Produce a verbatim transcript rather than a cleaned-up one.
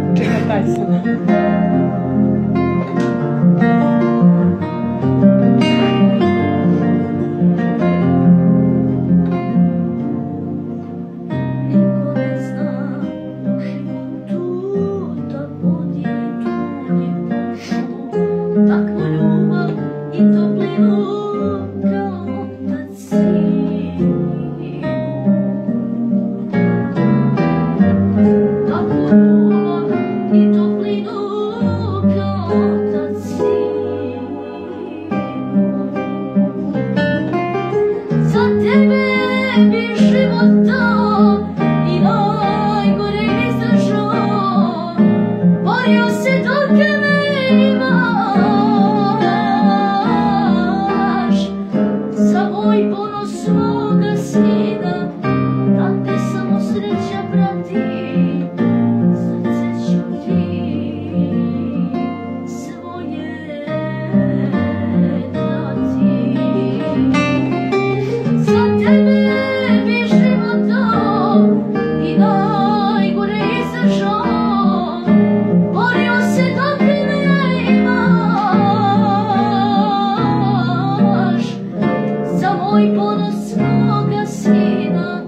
Čekaj, taj sam. Takvu ljubav i toplinu kao otac sinu. Takvu ljubav i toplinu kao otac sinu. Za tebe bi život dao i najgore izdržao. Borio se dok me imaš, za moj ponos svoga sina, da te samo sreća prati, srce ću ti svoje dati. Za tebe bi život dao i najgore izdržao. Borio se dok me imaš, za moj ponos svoga sina.